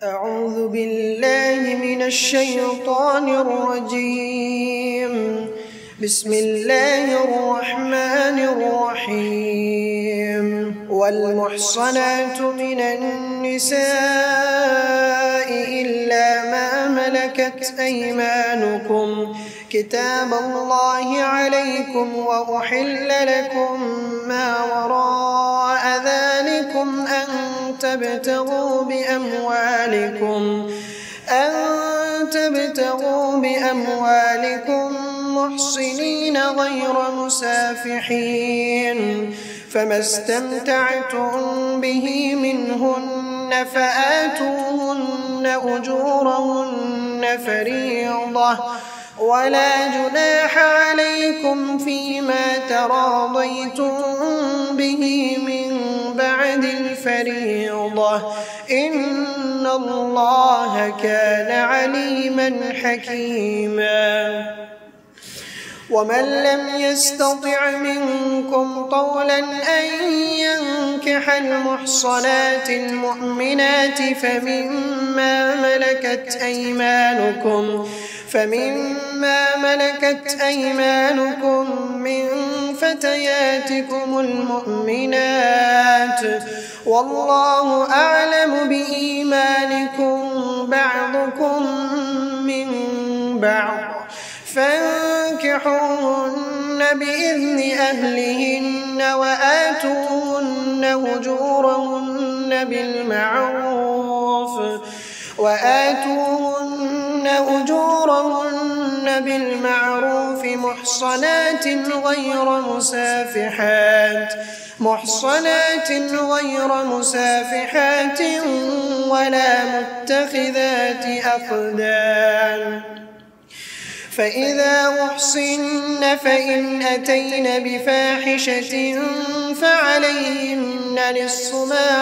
أعوذ بالله من الشيطان الرجيم. بسم الله الرحمن الرحيم. والمحصنات من النساء إلا ما ملكت أيمانكم كتاب الله عليكم، وأحل لكم ما وراء ذلكم أن تبتغوا بأموالكم محصنين غير مسافحين، فما استمتعتم به منهن فآتوهن أجورهن فريضة، ولا جناح عليكم فيما تراضيتم به من بعد الفريضة، إن الله كان عليما حكيما. ومن لم يستطع منكم طولا أن ينكح المحصنات المؤمنات فمما ملكت أيمانكم من فتياتكم المؤمنات، والله أعلم بإيمانكم بعضكم من بعض، فانكحوهن بإذن أهلهن وآتوهن أجورهن بالمعروف محصنات غير مسافحات ولا متخذات أخدان. فإذا أحصن فإن أتين بفاحشة فعليهن نصف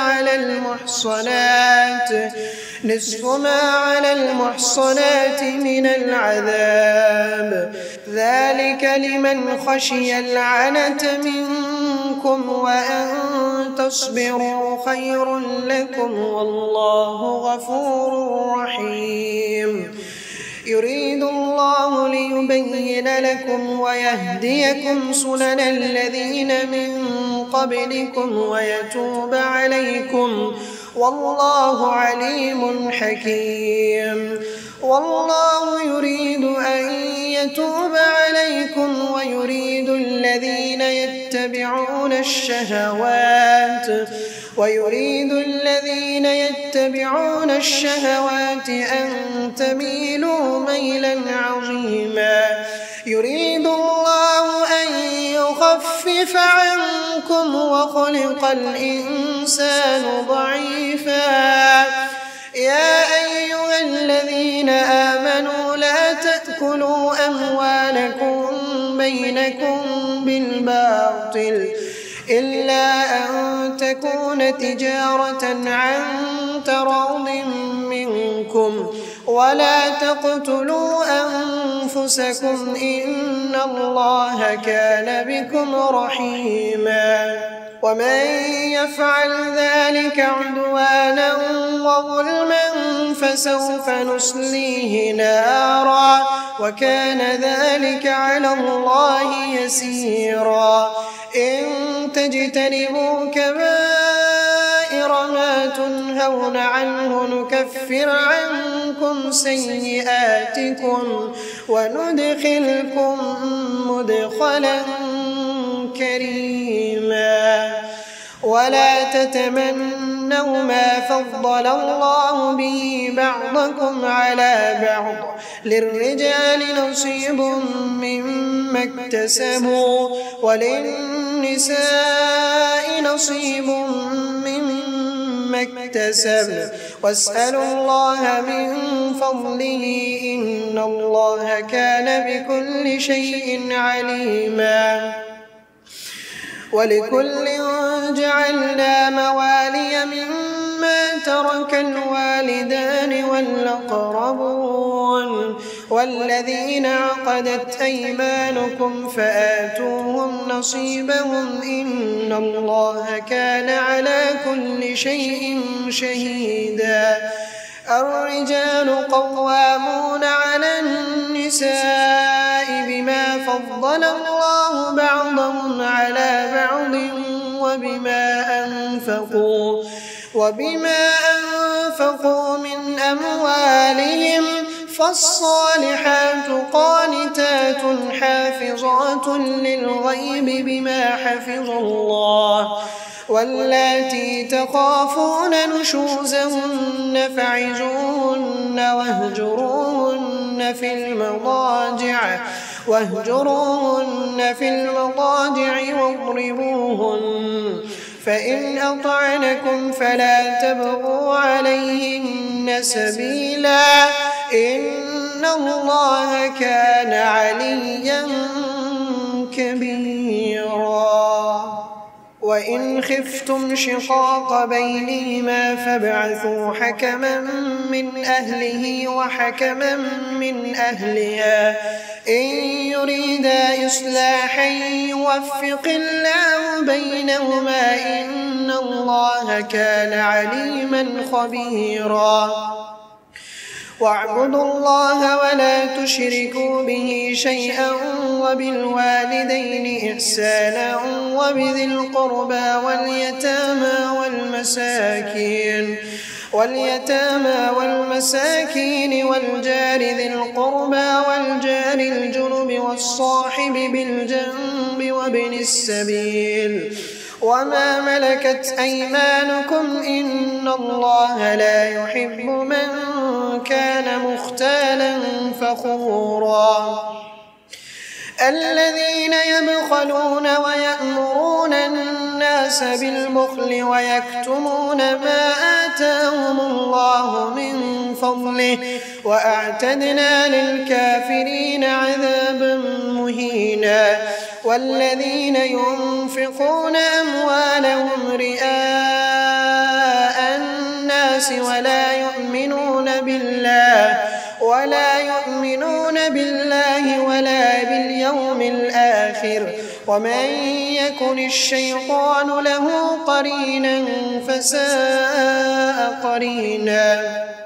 ما على المحصنات من العذاب، ذلك لمن خشي العنة منكم، وأن تصبروا خير لكم، والله غفور رحيم. يريد الله ليبين لكم ويهديكم سنن الذين من قبلكم ويتوب عليكم، والله عليم حكيم. والله يريد أن يتوب عليكم ويريد الذين يتبعون الشهوات أن تميلوا ميلا عظيما. يريد الله أن يخفف عنكم وخلق الإنسان ضعيفا. يا أيها الذين آمنوا لا تأكلوا أموالكم بينكم بالباطل إلا أن تكون تجارة عن تراض منكم، ولا تقتلوا أنفسكم إن الله كان بكم رحيما. ومن يفعل ذلك عدوانا وظلما فسوف نصليه نارا، وكان ذلك على الله يسيرا. إن تجتنبوا كبائر ما تنهون عنه نكفر عنكم سيئاتكم وندخلكم مدخلا كريما. ولا تتمنوا ما فضل الله به بعضكم على بعض، للرجال نصيب مما اكتسبوا وللنساء نصيب مما اكتسبن، واسألوا الله من فضله إن الله كان بكل شيء عليما. ولكل جعلنا موالي مما ترك الوالدان والأقربون والذين عقدت أيمانكم فآتوهم نصيبهم إن الله كان على كل شيء شهيدا. الرجال قوامون على النساء بما فضل الله بعضهم على بعض وبما أنفقوا من أموالهم، فالصالحات قانتات حافظات للغيب بما حفظ الله، واللاتي تخافون نشوزهن فعظوهن واهجروهن في المضاجع واضربوهن، فإن أطعنكم فلا تبغوا عليهن سبيلا، إن الله كان عليا كبيرا. وإن خفتم شقاق بينهما فابعثوا حكما من أهله وحكما من أهلها إن يريدا إصلاحا يوفق الله بينهما، إن الله كان عليما خبيرا. واعبدوا الله ولا تشركوا به شيئا، وبالوالدين إحسانا، وبذي القربى واليتامى والمساكين والجار ذي القربى والجار الجنب والصاحب بالجنب وابن السبيل وما ملكت أيمانكم، إن الله لا يحب من كان مختالا فخورا. الذين يبخلون ويأمرون الناس بالبخل ويكتمون ما آتاهم الله من فضله، وأعتدنا للكافرين عذابا مهينا. والذين ينفقون أموالهم رئاء الناس ولا يؤمنون بالله ولا باليوم الآخر، ومن يكن الشيطان له قرينا فساء قرينا.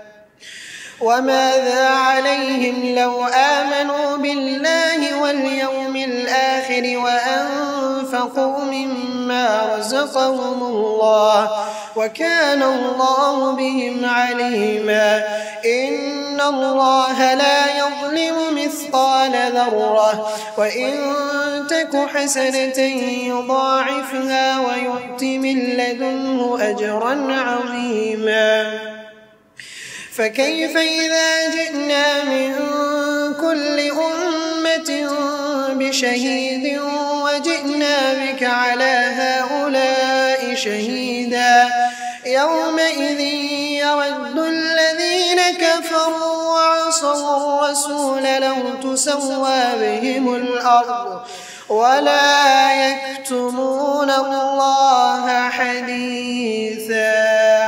وماذا عليهم لو آمنوا بالله واليوم الآخر وأنفقوا مما رزقهم الله، وكان الله بهم عليما. إن الله لا يظلم مثقال ذرة، وإن تك حسنة يضاعفها ويؤت من لدنه أجرا عظيما. فكيف إذا جئنا من كل أمة بشهيد وجئنا بك على هؤلاء شهيدا، يومئذ يود الذين كفروا وعصوا الرسول لو تسوى بهم الأرض ولا يكتمون الله حديثا.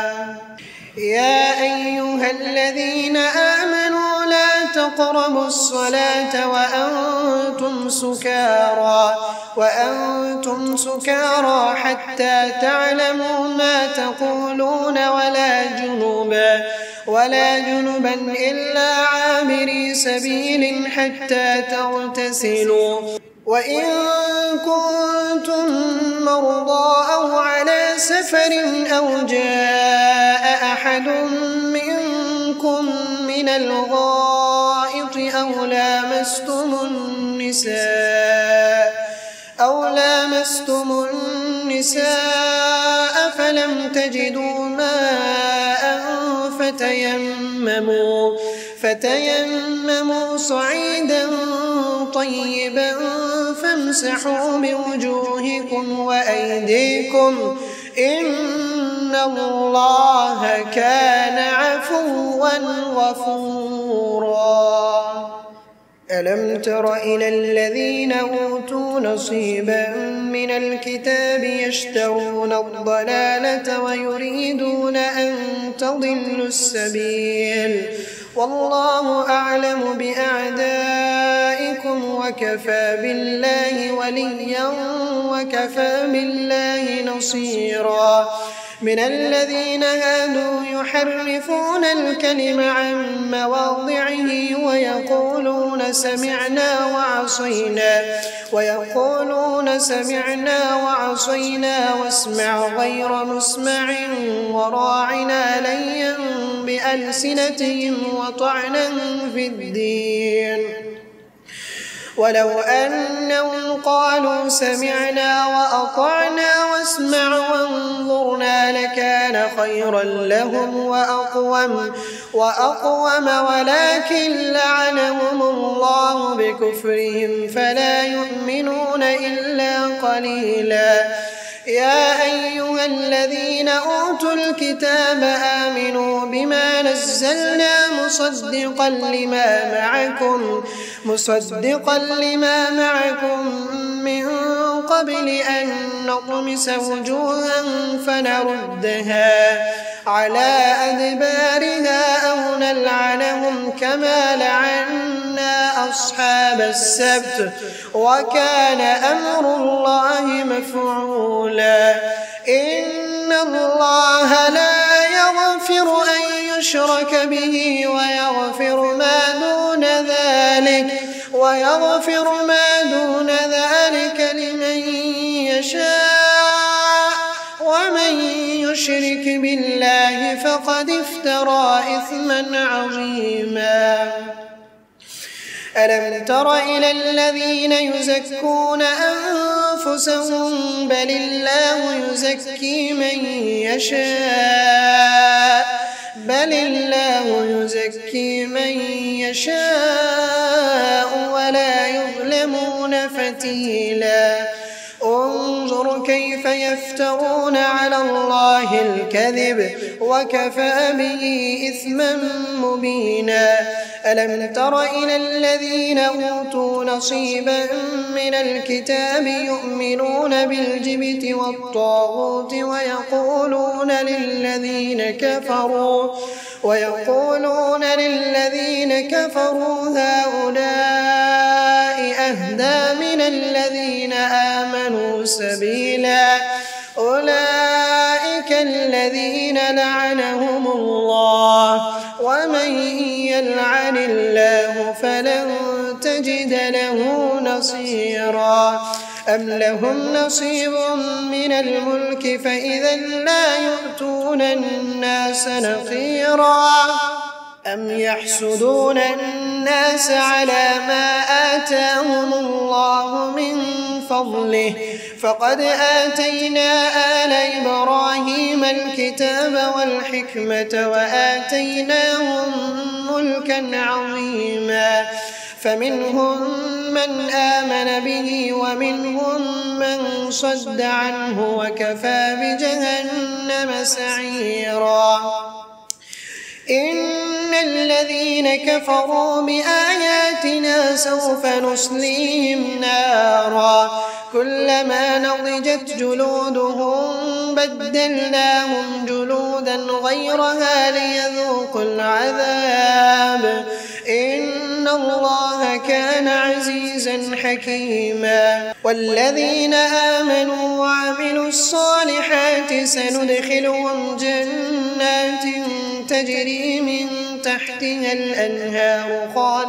يا أيها الذين آمنوا لا تقربوا الصلاة وأنتم سكارى حتى تعلموا ما تقولون ولا جنبا إلا عابري سبيل حتى تغتسلوا، وإن كنتم مرضى أو على سفر أو جاء أحد منكم من الغائط أو لامستم النساء فلم تجدوا ماء فتيمموا صعيدا طيبا فامسحوا بوجوهكم وأيديكم، إن الله كان عفوا غفورا. ألم تر إلى الذين أوتوا نصيبا من الكتاب يشترون الضلالة ويريدون أن تضلوا السبيل، والله أعلم بأعدائكم وكفى بالله وليا وكفى بالله نصيرا. من الذين هادوا يحرفون الكلم عن مواضعه ويقولون سمعنا وعصينا واسمع غير مسمع وراعنا ليا بألسنتهم وطعنا في الدين. ولو أنهم قالوا سمعنا وأطعنا واسمع وانظرنا لكان خيرا لهم وأقوم ولكن لعنهم الله بكفرهم فلا يؤمنون إلا قليلا. يا أيها الذين أوتوا الكتاب آمنوا بما نزلنا مصدقا لما معكم من قبل أن نطمس وجوها فنردها على أدبارها أو نلعنهم كما لعنا أصحاب السبت وكان أمر الله مفعولا. إن الله لا يغفر أن يشرك به ويغفر ما دون ذلك لمن يشاء ومن يشرك بالله فقد افترى إثما عظيما. ألم تر إلى الذين يزكون أنفسهم بل الله يزكي من يشاء ولا يظلمون فتيلا. انظر كيف يفترون على الله الكذب وكفى به إثما مبينا. ألم تر إلى الذين أوتوا نصيبا من الكتاب يؤمنون بالجبت والطاغوت ويقولون للذين كفروا هؤلاء أهدى من الذين آمنوا سبيلا. أولئك الذين لعنهم الله ومن يلعن الله فلن تجد له نصيرا. أم لهم نصيب من الملك فإذا لا يؤتون الناس نقيرا. أم يحسدون الناس على ما آتاهم الله من فضله فقد آتينا آل إبراهيم الكتاب والحكمة وآتيناهم ملكا عظيما. فمنهم من آمن به ومنهم من صد عنه وكفى بجهنم سعيرا. إن الذين كفروا بآياتنا سوف نصليهم نارا كلما نضجت جلودهم بدلناهم جلودا غيرها ليذوقوا العذاب إن الله كان عزيزا حكيما. والذين آمنوا وعملوا الصالحات سندخلهم جنات تجري من تحتها الأنهار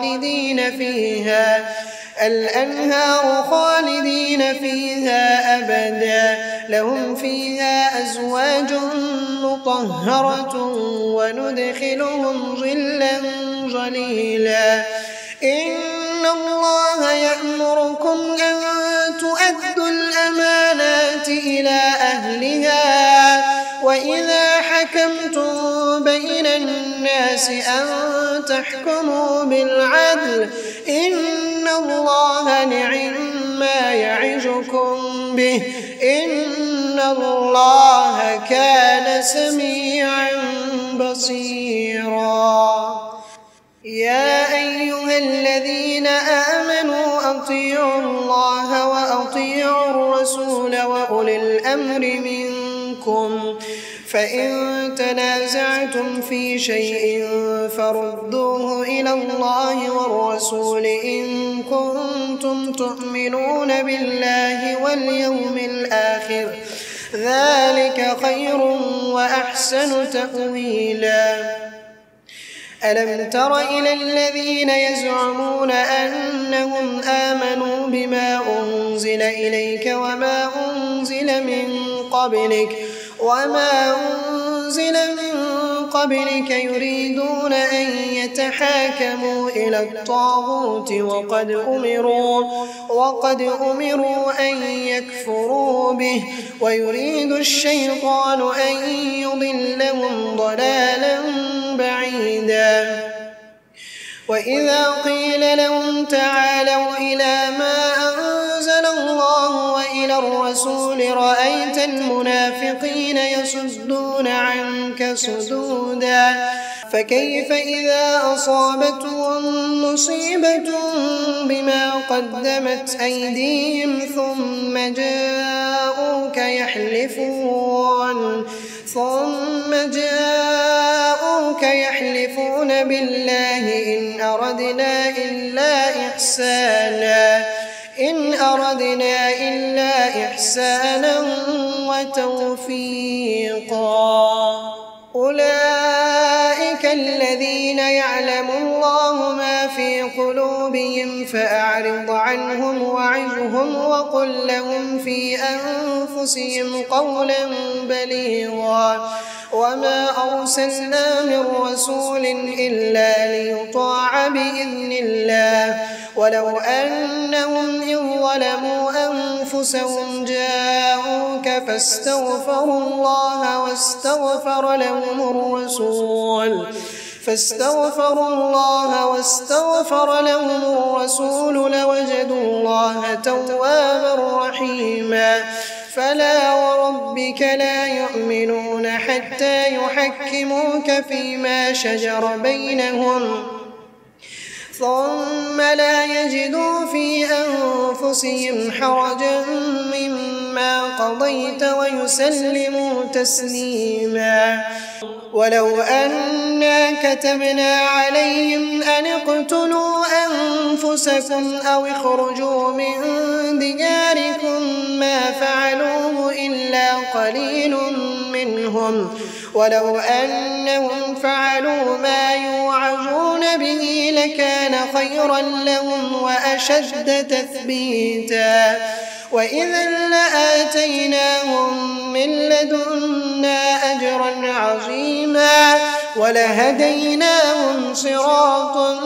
خالدين فيها أبدا لهم فيها أزواج مطهرة وندخلهم ظلا ظليلا. إن الله يأمركم أن تؤدوا الأمانات إلى أهلها وإذا حكمتم بين الناس أن تحكموا بالعدل إن الله نعما يعظكم به إن الله كان سميعا بصيرا. يا أيها الذين آمنوا أطيعوا الله وأطيعوا الرسول وأولي الأمر منكم فإن تنازعتم في شيء فردوه إلى الله والرسول إن كنتم تؤمنون بالله واليوم الآخر ذلك خير وأحسن تأويلا. ألم تر إلى الذين يزعمون أنهم آمنوا بما أنزل إليك وما أنزل من قبلك يريدون أن يتحاكموا إلى الطاغوت وقد أمروا أن يكفروا به ويريد الشيطان أن يضلهم ضلالا بعيدا. وإذا قيل لهم تعالوا إلى ما أنزل الله وإلى الرسول رأيت المنافقين يصدون عنك صدودا. فكيف إذا أصابتهم مصيبة بما قدمت أيديهم ثم جاءوك يحلفون بالله إن أردنا إلا إحسانا وتوفيقا. أولئك الذين يعلم الله ما في قلوبهم فأعرض عنهم وعظهم وقل لهم في أنفسهم قولا بليغا. وما أرسلنا من رسول إلا ليطاع بإذن الله ولو أنهم إذ ظلموا أنفسهم جاءوك فاستغفروا الله واستغفر لهم الرسول لوجدوا الله توابا رحيما. فلا وربك لا يؤمنون حتى يحكموك فيما شجر بينهم ثم لا يجدوا في أنفسهم حرجا مما قضيت ويسلموا تسليما. ولو أنا كتبنا عليهم أن اقتلوا أنفسكم أو اخرجوا من دياركم ما فعلوه إلا قليل منهم ولو أنهم فعلوا ما يوعظون به لكان خيرا لهم وأشد تثبيتا. وإذا لآتيناهم من لدنا أجرا عظيما ولهديناهم صراطا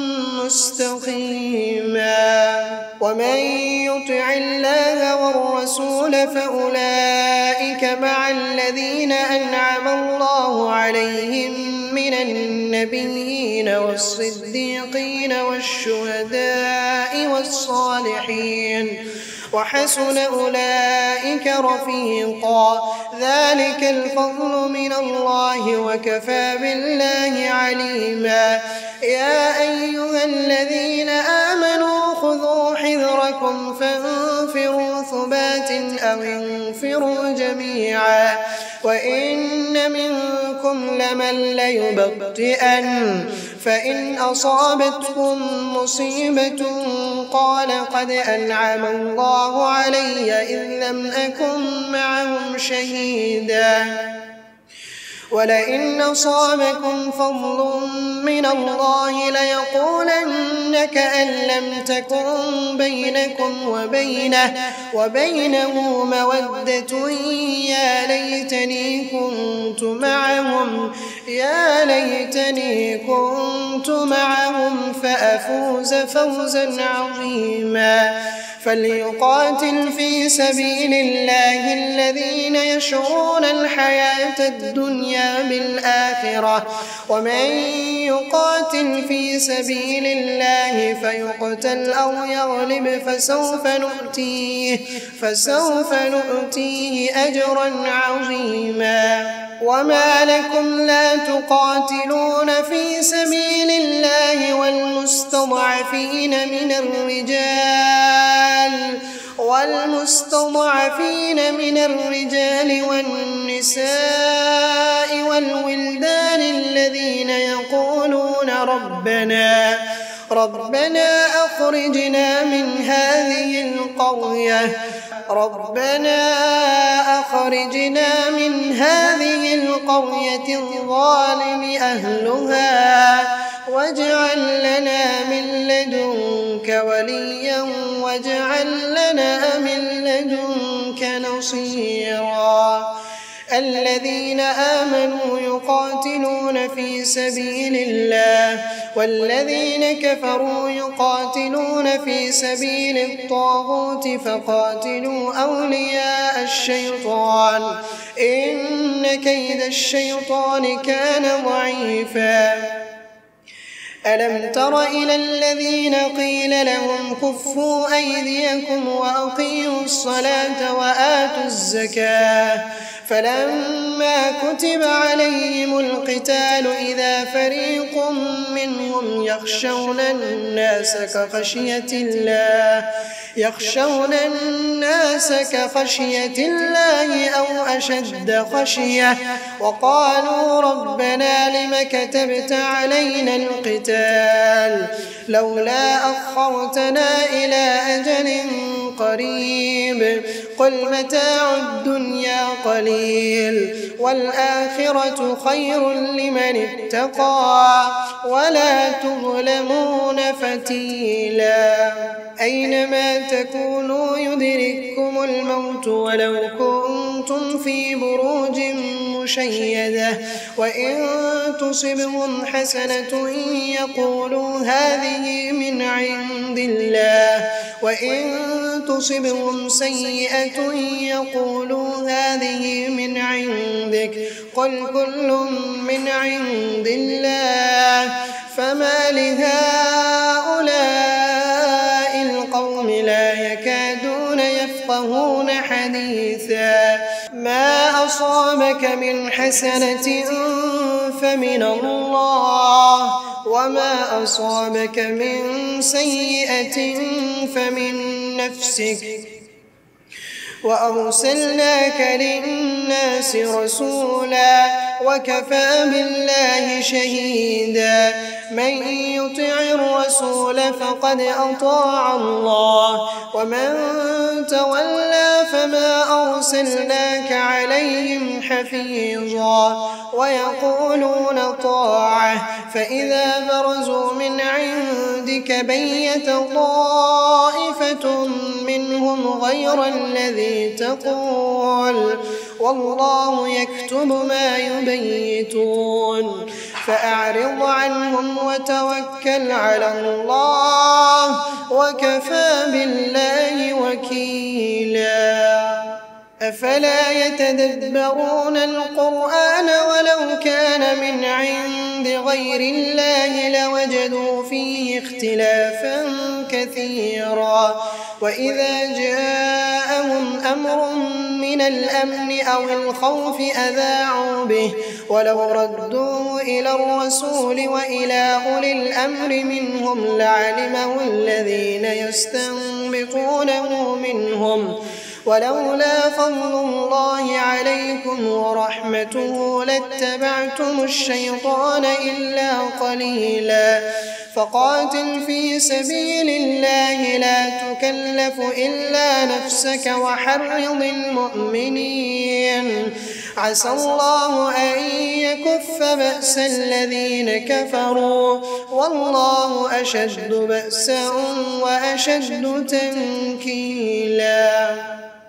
مستقيما. ومن يطع الله والرسول فأولئك مع الذين أنعم الله عليهم من النبيين والصديقين والشهداء والصالحين وحسن أولئك رفيقا. ذلك الفضل من الله وكفى بالله عليما. يا أيها الذين آمنوا خذوا حذركم فانفروا ثبات أو انفروا جميعا وإن منكم لمن ليبطئن فإن أصابتكم مصيبة قال قد أنعم الله علي إذ لم أكن معهم شهيدا. ولئن أصابكم فضل من الله ليقولن كأن لم تكن بينكم وبينه مودة يا ليتني كنت معهم فأفوز فوزا عظيما. فليقاتل في سبيل الله الذين يشرون الحياة الدنيا بالآخرة ومن يقاتل في سبيل الله فيقتل أو يغلب فسوف نؤتيه أجرا عظيما. وما لكم لا تقاتلون في سبيل الله والمستضعفين من الرجال والنساء والولدان الذين ربنا أخرجنا من هذه القرية الظالم أهلها واجعل لنا من لدنك وليا واجعل لنا من لدنك نصيرا الذين آمنوا يقاتلون في سبيل الله والذين كفروا يقاتلون في سبيل الطاغوت فقاتلوا أولياء الشيطان إن كيد الشيطان كان ضعيفا ألم تر إلى الذين قيل لهم كفوا أيديكم وأقيموا الصلاة وآتوا الزكاة فلما كتب عليهم القتال إذا فريق منهم يخشون الناس كخشية الله أو أشد خشية وقالوا ربنا لم كتبت علينا القتال لولا أخرتنا إلى أجل قريب قل متاع الدنيا قليل والآخرة خير لمن اتقى ولا تظلمون فتيلا أينما تكونوا يدرككم الموت ولو كنتم في بروج مشيدة وإن تصبهم حسنة يقولوا هذه من عند الله وإن تصبهم سيئة يقولوا هذه من عندك قل كل من عند الله فما لهؤلاء القوم لا يكادون يفقهون حديثا ما أصابك من حسنة فمن الله وما أصابك من سيئة فمن نفسك وأرسلناك للناس رسولا وكفى بالله شهيدا من يطع الرسول فقد أطاع الله ومن تولى فما أرسلناك عليهم حفيظا ويقولون طاعة فإذا برزوا من عندك بيت طائفة منهم غير الذي تقول والله يكتب ما يبيتون فأعرض عنهم وتوكل على الله وكفى بالله وكيلا أفلا يتدبرون القرآن ولو كان من عند غير الله لوجدوا فيه اختلافا كثيرا وإذا جاءهم أمر من الأمن أو الخوف أذاعوا به ولو ردوه إلى الرسول وإلى أولي الأمر منهم لعلمه الذين يستنبطونه منهم ولولا فضل الله عليكم ورحمته لاتبعتم الشيطان إلا قليلا فقاتل في سبيل الله لا تكلف إلا نفسك وحرض المؤمنين عسى الله أن يكف بأس الذين كفروا والله أشد بأسا وأشد تنكيلا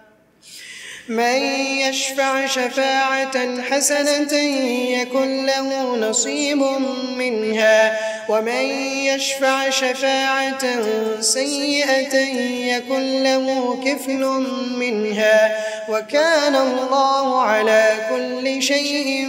من يشفع شفاعة حسنة يكن له نصيب منها ومن يشفع شفاعة سيئة يكن له كفل منها وكان الله على كل شيء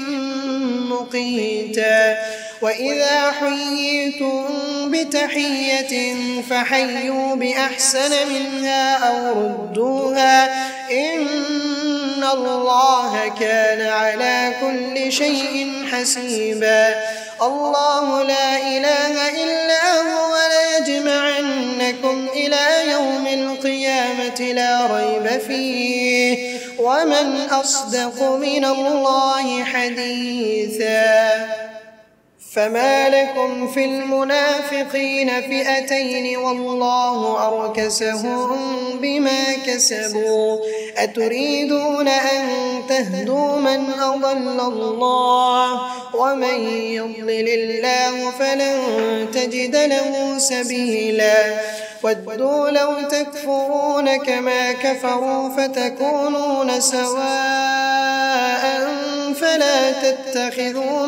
مقيتا وإذا حييتم بتحية فحيوا بأحسن منها أو ردوها إن الله كان على كل شيء حسيبا الله لا إله إلا هو ليجمعنكم إلى يوم القيامة لا ريب فيه ومن أصدق من الله حديثا فما لكم في المنافقين فئتين والله أركسهم بما كسبوا أتريدون أن تهدوا من أضل الله ومن يضلل الله فلن تجد له سبيلا ودوا لو تكفرون كما كفروا فتكونون سواء فلا تتخذوا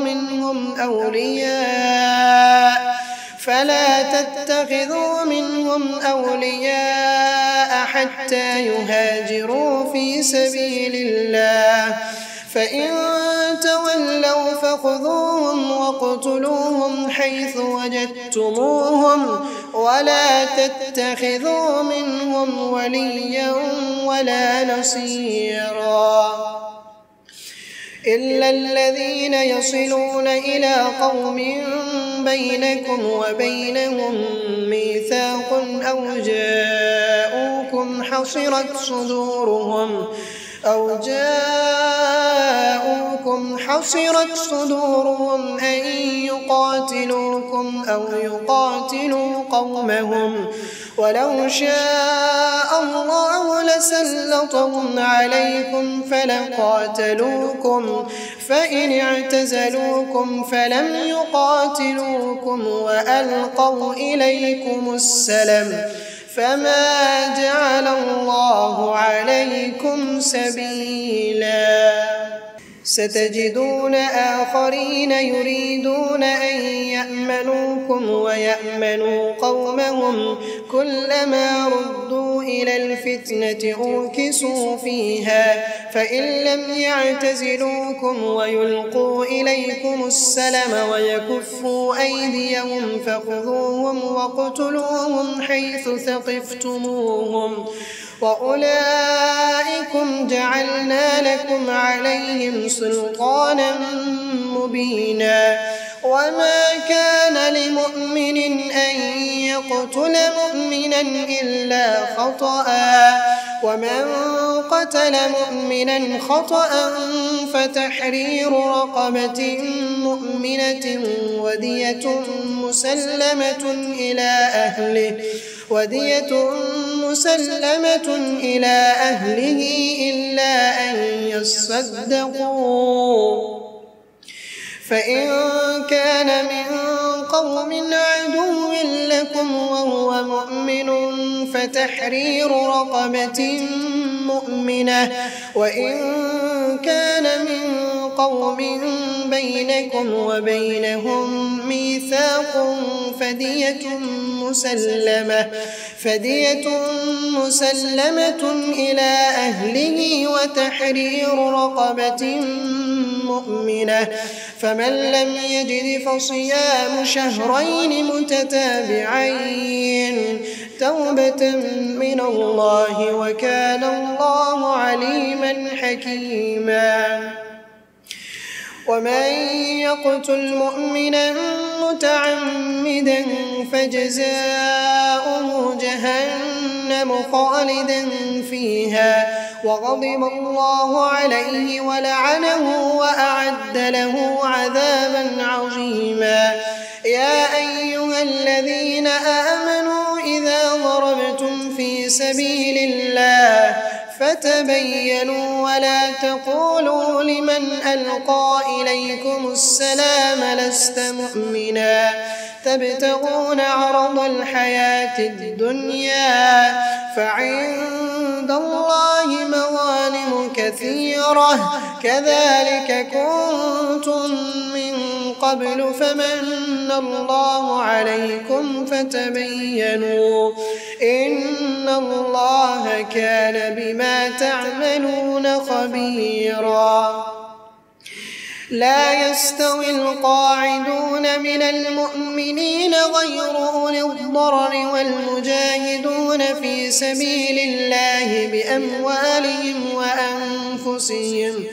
منهم أولياء حتى يهاجروا في سبيل الله فإن تولوا فخذوهم واقتلوهم حيث وجدتموهم ولا تتخذوا منهم وليا ولا نصيرا إلا الذين يصلون إلى قوم بينكم وبينهم ميثاق أو جاءوكم حصرت صدورهم أن يقاتلوكم أو يقاتلوا قومهم ولو شاء الله لسلطهم عليكم فلقاتلوكم فإن اعتزلوكم فلم يقاتلوكم وألقوا إليكم السلم فما جعل الله عليكم سبيلا ستجدون آخرين يريدون أن يأمنوكم ويأمنوا قومهم كلما ردوا إلى الفتنة أركسوا فيها فإن لم يعتزلوكم ويلقوا إليكم السلم ويكفوا أيديهم فخذوهم واقتلوهم حيث ثقفتموهم وأولئكم جعلنا لكم عليهم سلطانا مبينا وما كان لمؤمن أن يقتل مؤمنا إلا خطأ ومن قتل مؤمنا خطأ فتحرير رقبة مؤمنة ودية مسلمة إلى أهله إلا أن يصدقوا فإن كان من قوم عدو لكم وهو مؤمن فتحرير رقبة مؤمنة وإن كان من قوم بينكم وبينهم ميثاق فدية مسلمة إلى أهله وتحرير رقبة مؤمنة فمن لم يجد فصيام شهرين متتابعين توبة من الله وكان الله عليما حكيما ومن يقتل مؤمنا متعمدا فجزاؤه جهنم خالدا فيها وغضب الله عليه ولعنه وأعد له عذابا عظيما يا أيها الذين آمنوا إذا ضربتم في سبيل الله فتبينوا ولا تقولوا لمن ألقى إليكم السلام لست مؤمنا تبتغون عرض الحياة الدنيا فعند الله مغانم كثيرة كذلك كنتم من قبل فمن الله عليكم فتبينوا إن الله كان بما تعملون خبيرا لا يستوي القاعدون من المؤمنين غير أولي الضرر والمجاهدون في سبيل الله بأموالهم وأنفسهم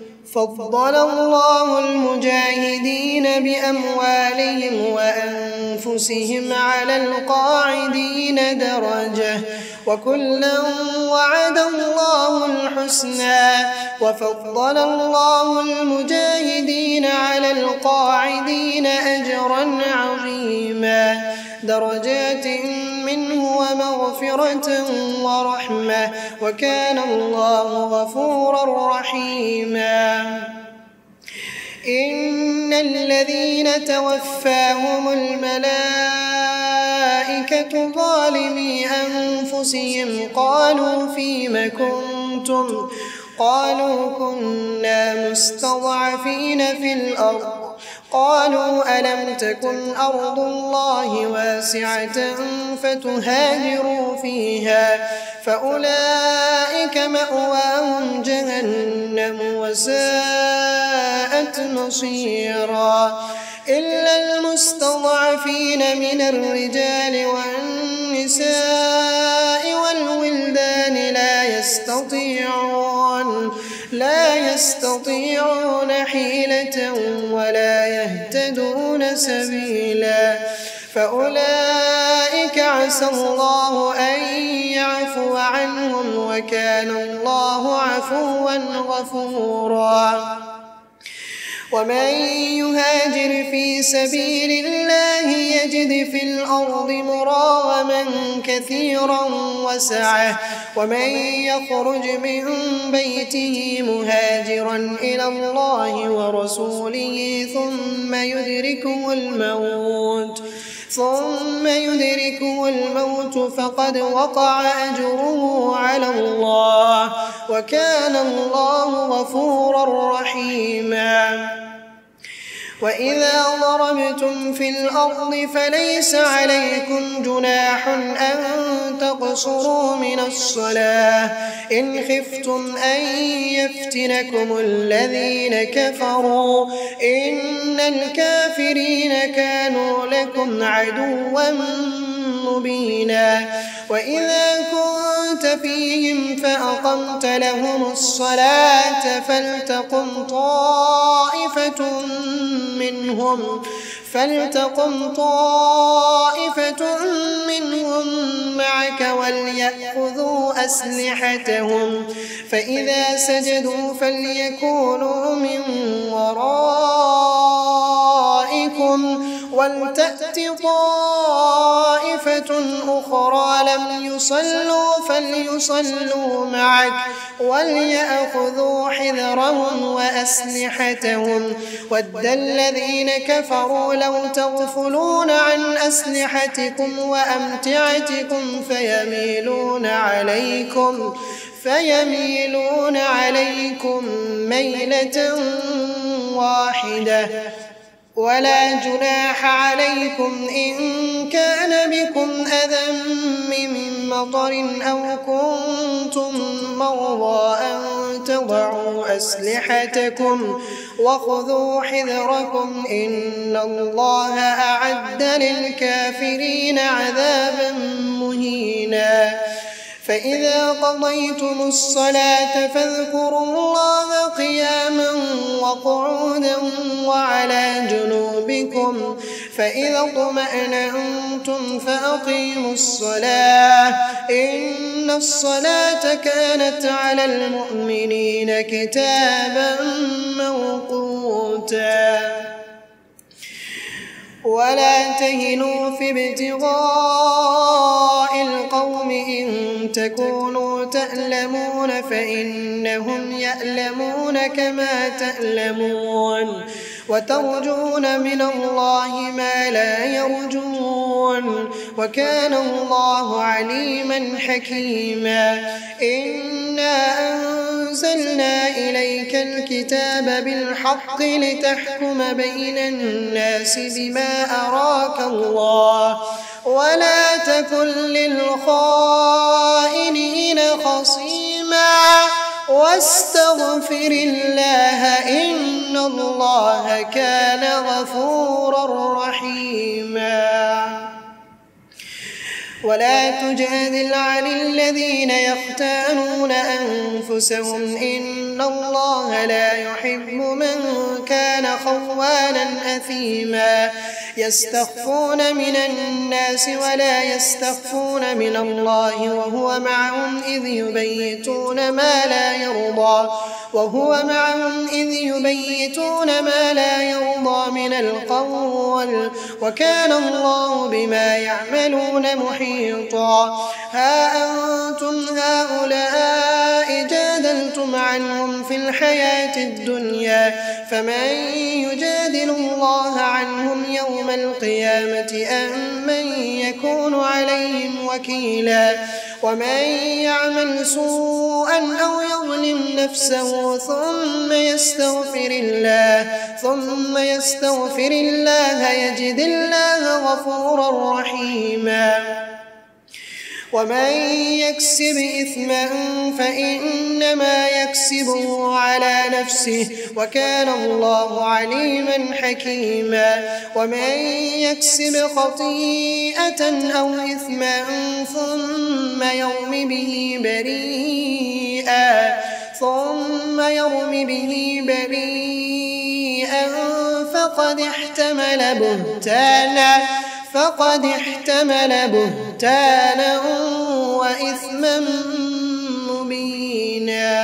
فضل الله المجاهدين بأموالهم وأنفسهم أنفسهم على القاعدين درجة وكلا وعد الله الحسنى وفضل الله المجاهدين على القاعدين أجرا عظيما درجات منه ومغفرة ورحمة وكان الله غفورا رحيما إن الذين توفاهم الملائكة ظالمي أنفسهم قالوا فيم كنتم قالوا كنا مستضعفين في الأرض قالوا ألم تكن أرض الله واسعة فتهاجروا فيها فأولئك مأواهم جهنم وساءت مصيرا إلا المستضعفين من الرجال والنساء والولدان لا يستطيعون حيلة ولا يهتدون سبيلا فأولئك عسى الله أن يعفو عنهم وكان الله عفوا غفورا ومن يهاجر في سبيل الله يجد في الأرض مراغما كثيرا وسعة ومن يخرج من بيته مهاجرا إلى الله ورسوله ثم يدركه الموت فقد وقع أجره على الله وكان الله غفورا رحيما وإذا ضربتم في الأرض فليس عليكم جناح أن تقصروا من الصلاة إن خفتم أن يفتنكم الذين كفروا إن الكافرين كانوا لكم عدوا مبينا وإذا كنت فيهم فأقمت لهم الصلاة فلتقم طائفة منهم معك وليأخذوا أسلحتهم فإذا سجدوا فليكونوا من ورائكم ولتأت طائفة أخرى لم يصلوا فليصلوا معك وليأخذوا حذرهم وأسلحتهم ود الذين كفروا لو تغفلون عن أسلحتكم وأمتعتكم فيميلون عليكم ميلة واحدة ولا جناح عليكم إن كان بكم أذى من مطر أو كنتم مرضى أن تضعوا أسلحتكم وخذوا حذركم إن الله أعد للكافرين عذابا مهينا فإذا قضيتم الصلاة فاذكروا الله قياما وقعودا وعلى جنوبكم فإذا اطمأننتم فأقيموا الصلاة إن الصلاة كانت على المؤمنين كتابا موقوتا ولا تهنوا في ابتغاء القوم إن تكونوا تألمون فإنهم يألمون كما تألمون وترجون من الله ما لا يرجون وكان الله عليما حكيما إنا أنزلنا إليك الكتاب بالحق لتحكم بين الناس بما أراك الله ولا تكن للخائنين خصيما واستغفر الله إن الله كان غفورا رحيما ولا تجادل عن الذين يختانون أنفسهم إن الله لا يحب من كان خوانا أثيما يستخفون من الناس ولا يستخفون من الله وهو معهم إذ يبيتون ما لا يرضى من القول وكان الله بما يعملون محيطا ها أنتم هؤلاء جادلتم عنهم في الحياة الدنيا فمن يجادل الله عنهم يوم القيامة أم من يكون عليهم وكيلا ومن يعمل سوءا أو يظلم نفسه ثم يستغفر الله يجد الله غفورا رحيما ومن يكسب إثما فإنما يكسبه على نفسه وكان الله عليما حكيما ومن يكسب خطيئة أو إثما ثم يرم به بريئا فقد احتمل بهتانا وإثما مبينا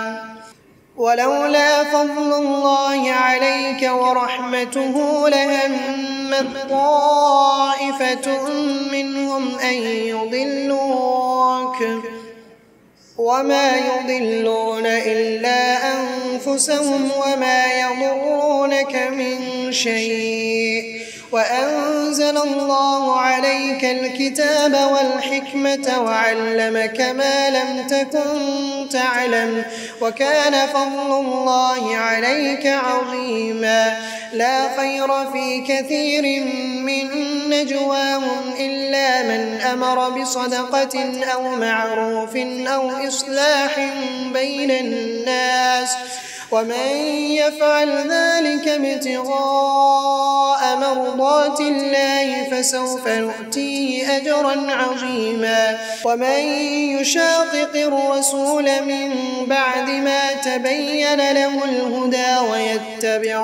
ولولا فضل الله عليك ورحمته لهمت طائفة منهم أن يضلوك وما يضلون إلا أنفسهم وما يضرونك من شيء وأنزل الله عليك الكتاب والحكمة وعلمك ما لم تكن تعلم وكان فضل الله عليك عظيما لا خير في كثير من نجواهم إلا من أمر بصدقة أو معروف أو إصلاح بين الناس ومن يفعل ذلك ابتغاء مرضات الله فسوف نؤتيه أجرا عظيما ومن يشاقق الرسول من بعد ما تبين له الهدى ويتبع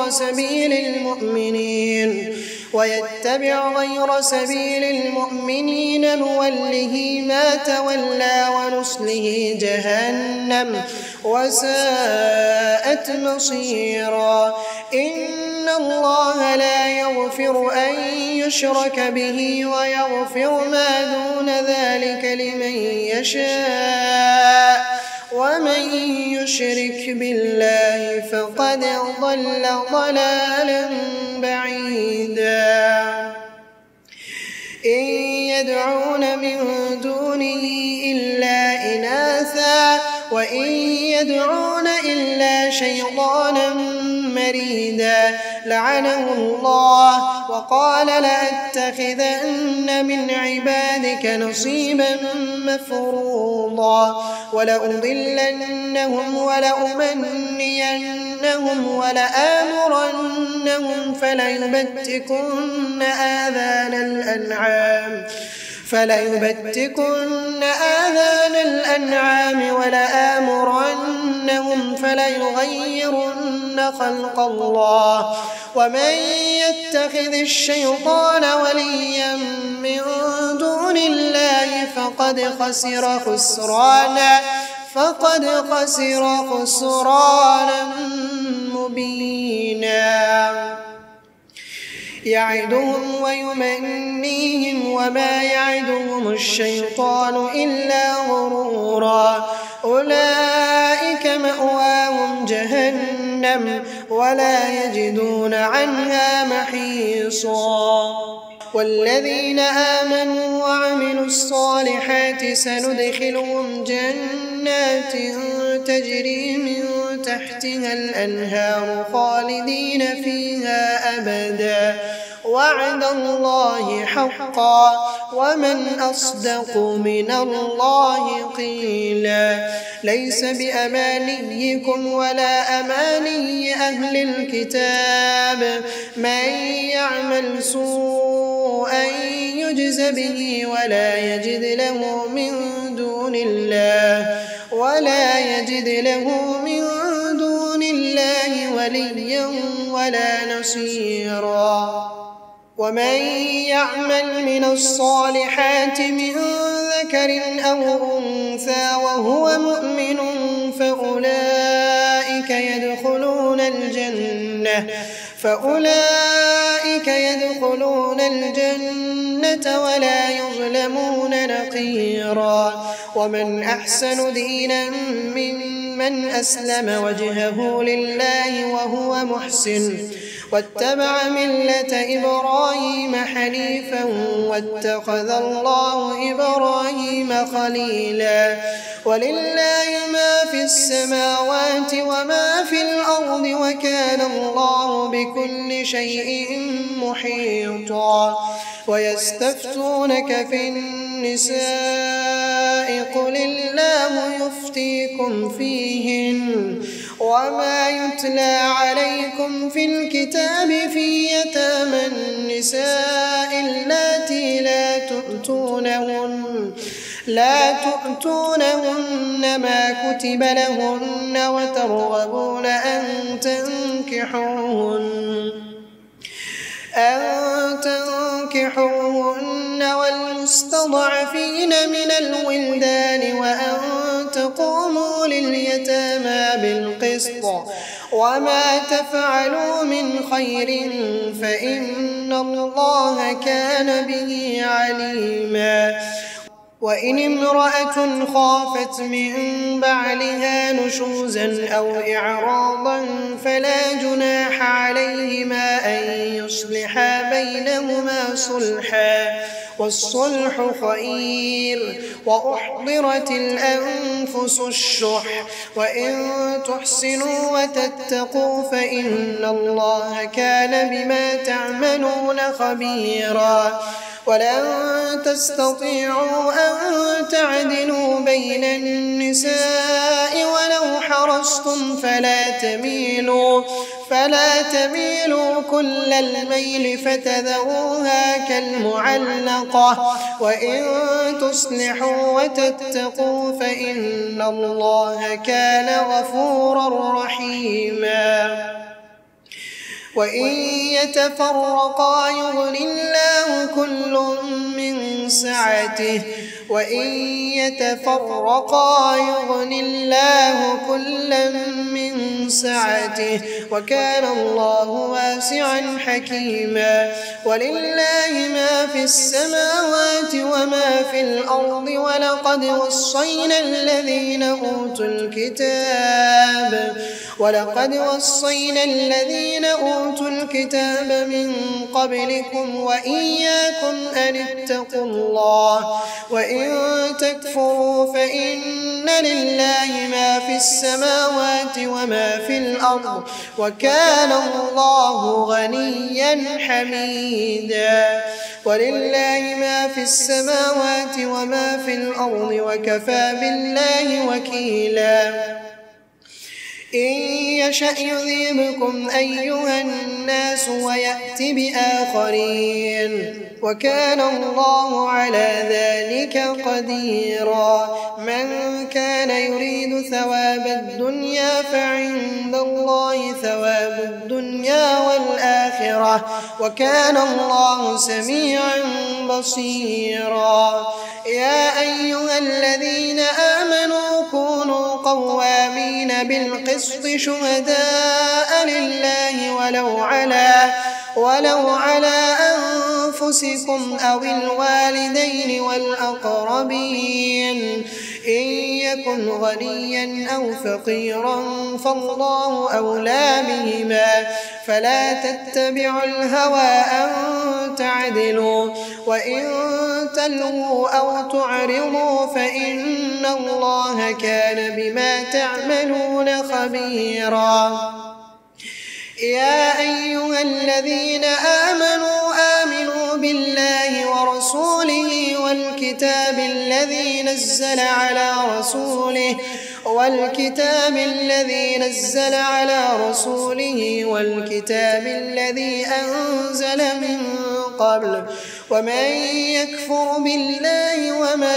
غير سبيل المؤمنين نوله ما تولى ونصله جهنم وساءت مصيرا إن الله لا يغفر أن يشرك به ويغفر ما دون ذلك لمن يشاء ومن يشرك بالله فقد ضل ضلالا بعيدا إن يدعون من دونه إلا إناثا وإن يدعون إلا شيطانا مريدا لعنه الله وقال لأتخذن من عبادك نصيبا مفروضا ولأضلنهم ولأمنينهم ولآمرنهم فليبتكن آذان الأنعام ولآمرنهم فليغيرن خلق الله ومن يتخذ الشيطان وليا من دون الله فقد خسر خسرانا مبينا يعدهم ويمنيهم وما يعدهم الشيطان إلا غرورا أولئك مأواهم جهنم ولا يجدون عنها محيصا والذين آمنوا وعملوا الصالحات سندخلهم جنات تجري من تحتها الأنهار خالدين فيها أبدا وعد الله حقا ومن أصدق من الله قيلا ليس بأمانيكم ولا أماني أهل الكتاب من يعمل سوءا يجز يعجز به ولا يجد له من دون الله وليا ولا نصيرا. ومن يعمل من الصالحات من ذكر أو أنثى وهو مؤمن فأولئك يدخلون الجنة ولا يظلمون نقيرا. ومن أحسن دينا ممن أسلم وجهه لله وهو محسن واتبع ملة إبراهيم حنيفا واتخذ الله إبراهيم خليلا. ولله ما في السماوات وما في الأرض وكان الله بكل شيء محيطا. ويستفتونك في النساء قل الله يفتيكم فيهن وما يتلى عليكم في الكتاب في يتامى النساء اللاتي لا تؤتونهن ما كتب لهن وترغبون أن تنكحوهن والمستضعفين من الولدان وأن تقوموا لليتامى بالقسط وما تفعلوا من خير فإن الله كان به عليما. وإن امرأة خافت من بعلها نشوزا أو إعراضا فلا جناح عليهما أن يصلحا بينهما صلحا والصلح خير. وأحضرت الأنفس الشح وإن تحسنوا وتتقوا فإن الله كان بما تعملون خبيرا. ولن تستطيعوا أن تعدلوا بين النساء ولو حرصتم فلا تميلوا كل الميل فتذروها كالمعلقة. وإن تصلحوا وتتقوا فإن الله كان غفورا رحيما. وإن يتفرقا يغن الله كل من سعته وكان الله واسعا حكيما. ولله ما في السماوات وما في الأرض. ولقد وصينا الذين أوتوا الكتاب من قبلكم وإياكم أن اتقوا الله. وإن تكفروا فإن لله ما في السماوات وما في الأرض وكان الله غنيا حميدا. ولله ما في السماوات وما في الأرض وكفى بالله وكيلا. إن يشأ يذهبكم أيها الناس ويأت بآخرين وكان الله على ذلك قديرا. من كان يريد ثواب الدنيا فعند الله ثواب الدنيا والآخرة وكان الله سميعا بصيرا. يا أيها الذين آمنوا كونوا قوامين بالقسط شهداء لله ولو على أنفسكم أو الوالدين والأقربين إن يكن غنيا أو فقيرا فالله أولى بهما فلا تتبعوا الهوى أن تعدلوا وإن تلووا أو تعرضوا فإن الله كان بما تعملون خبيرا. يا أيها الذين آمنوا بالله ورسوله والكتاب الذي نزل على رسوله والكتاب الذي أنزل من قبل ومن يكفر بالله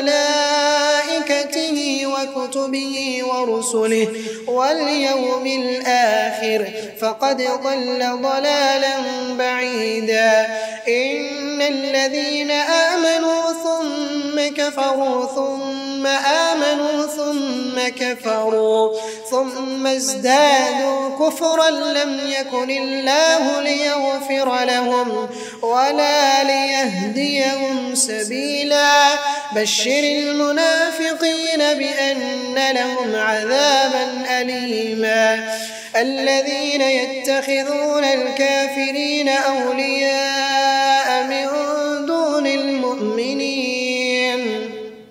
وملائكته وكتبه ورسله واليوم الآخر فقد ضل ضلالا بعيدا إن الذين آمنوا ثم كفروا ثم آمنوا ثم كفروا ثم ازدادوا كفرا لم يكن الله ليغفر لهم ولا ليهديهم سبيلا بشر المنافقين بأن لهم عذابا أليما الذين يتخذون الكافرين أولياء من دون المؤمنين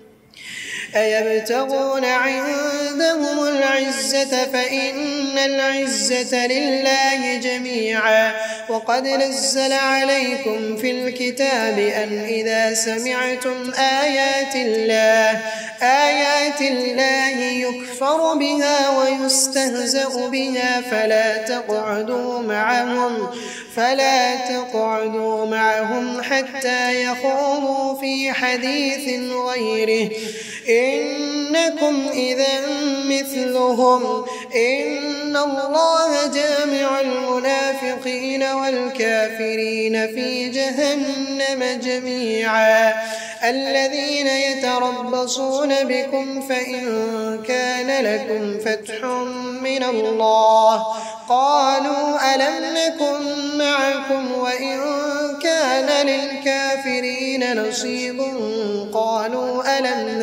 أيبتغون عندهم العزة فإن العزة لله جميعا وقد نزل عليكم في الكتاب أن إذا سمعتم آيات الله يكفر بها ويستهزأ بها فلا تقعدوا معهم حتى يخوضوا في حديث غيره إنكم إذا مثلهم إن الله جامع المنافقين والكافرين في جهنم جميعا الذين يتربصون بكم فإن كان لكم فتح من الله قالوا ألم نكن معكم وإن كان للكافرين نصيب قالوا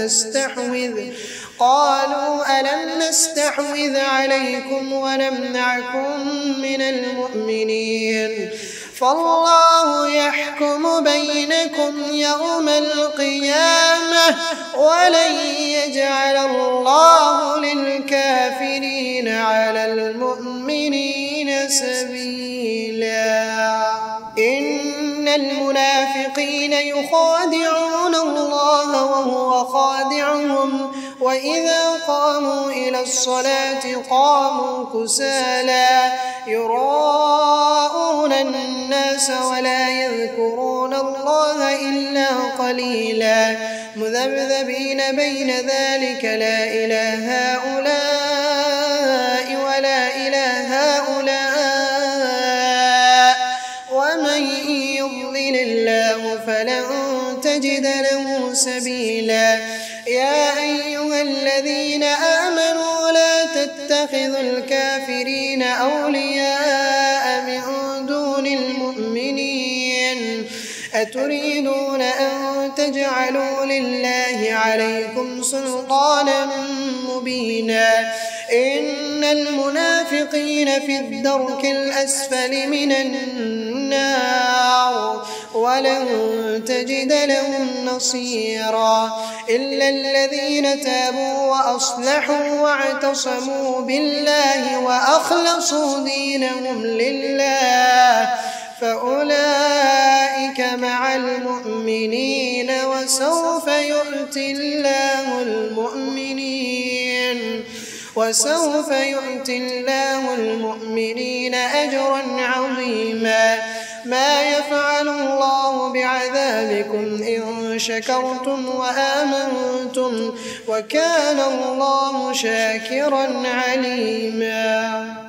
ألم نستحوذ عليكم ونمنعكم من المؤمنين فالله يحكم بينكم يوم القيامة ولن يجعل الله للكافرين على المؤمنين سبيلا إن المنافقين يخادعون الله وهو خادعهم وإذا قاموا إلى الصلاة قاموا كسالى يراءون الناس ولا يذكرون الله إلا قليلا مذبذبين بين ذلك لا إله هؤلاء ولا إله هؤلاء ومن يضلل الله فلن تجد له سبيلا يا أيها الذين آمنوا لا تتخذوا الكافرين أولياء من دون المؤمنين أتريدون أن تجعلوا لله عليكم سلطانا مبينا إن المنافقين في الدرك الأسفل من النار ولن تجد لهم نصيرا إلا الذين تابوا وأصلحوا واعتصموا بالله وأخلصوا دينهم لله فأولئك مع المؤمنين وسوف يؤتي الله المؤمنين أجرا عظيما ما يفعل الله بعذابكم إن شكرتم وآمنتم وكان الله شاكرا عليما